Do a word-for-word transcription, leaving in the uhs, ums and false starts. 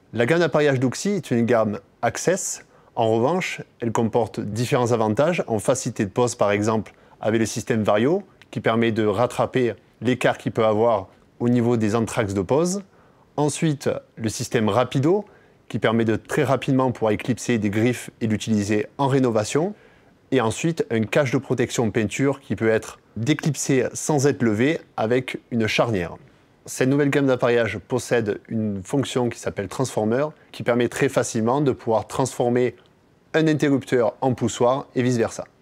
La gamme d'appareillage d'Uxi est une gamme Access. En revanche, elle comporte différents avantages en facilité de pose par exemple avec le système Vario qui permet de rattraper l'écart qu'il peut avoir au niveau des entraxes de pose. Ensuite, le système Rapido qui permet de très rapidement pouvoir éclipser des griffes et l'utiliser en rénovation. Et ensuite, un cache de protection peinture qui peut être déclipsé sans être levé avec une charnière. Cette nouvelle gamme d'appareillage possède une fonction qui s'appelle Transformer qui permet très facilement de pouvoir transformer un interrupteur en poussoir et vice-versa.